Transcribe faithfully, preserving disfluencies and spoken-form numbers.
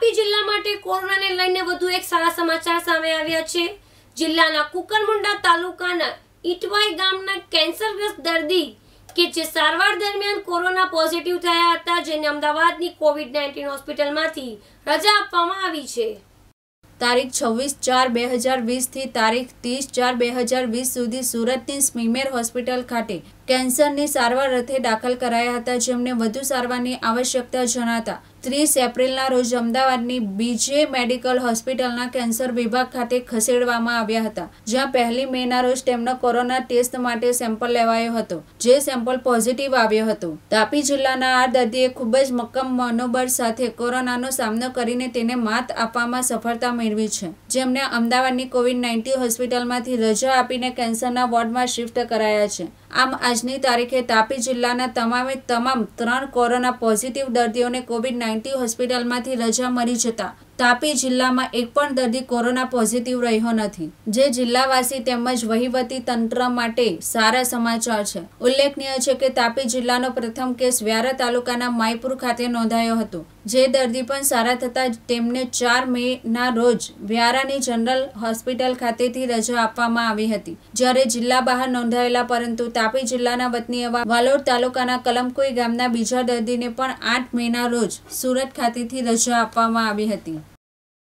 તાપી જિલ્લા માટે કોરોનાને લઈને વધુ એક સારા સમાચાર સામે આવ્યા છે। જિલ્લાના કુકરમુંડા તાલુકાના ઈટવાઈ ગામના કેન્સરગ્રસ્ત દર્દી કે જે સારવાર દરમિયાન કોરોના પોઝિટિવ થયા હતા, જેને અમદાવાદની કોવિડ નાઇન્ટીન હોસ્પિટલમાંથી રજા આપવામાં આવી છે। તારીખ છવ્વીસ ચાર બે હજાર વીસ થી તારીખ ત્રીસ ચાર બે હજાર વીસ સુધી સુરતની સ્મીમેર હોસ્પિટલ ખાતે કેન્સરની સારવાર અર્થે દાખલ કરાયા હતા, જેમને વધુ સારવારની આવશ્યકતા જણાતા ત્રીસ એપ્રિલના રોજ અમદાવાદની બીજે મેડિકલ હોસ્પિટલના કેન્સર વિભાગ ખાતે ખસેડવામાં આવ્યા હતા, જ્યાં પહેલી મેના રોજ તેમનો કોરોના ટેસ્ટ માટે સેમ્પલ લેવાયો હતો, જે સેમ્પલ પોઝિટિવ આવ્યો હતો। તાપી જિલ્લાના આ દર્દીએ ખૂબ જ મક્કમ મનોબળ સાથે કોરોનાનો સામનો કરીને તેને માત આપવામાં સફળતા મેળવી છે, જેમને અમદાવાદની કોવિડ નાઇન્ટીન હોસ્પિટલમાંથી રજા આપીને કેન્સરના વોર્ડમાં શિફ્ટ કરાયા છે। આમ આજની તારીખે તાપી જિલ્લાના તમામે તમામ ત્રણ કોરોના પોઝિટિવ દર્દીઓને કોવિડ નાઇન્ટીન હોસ્પિટલમાંથી રજા મળી જતા તાપી જિલ્લામાં એક પણ દર્દી કોરોના પોઝિટિવ રહ્યો નથી, જે જિલ્લાવાસી તેમજ વહીવટી તંત્ર માટે સારા સમાચાર છે। ઉલ્લેખનીય છે કે તાપી જિલ્લાનો પ્રથમ કેસ વ્યારા તાલુકાના માયપુર ખાતે નોંધાયો હતો, જે દર્દી પણ સારા થતા તેમને ચાર મે ના રોજ વ્યારાની જનરલ હોસ્પિટલ ખાતેથી રજા આપવામાં આવી હતી, જ્યારે જિલ્લા બહાર નોંધાયેલા પરંતુ તાપી જિલ્લાના વતની એવા વાલોડ તાલુકાના કલમકોઈ ગામના બીજા દર્દીને પણ આઠ મે ના રોજ સુરત ખાતેથી રજા આપવામાં આવી હતી।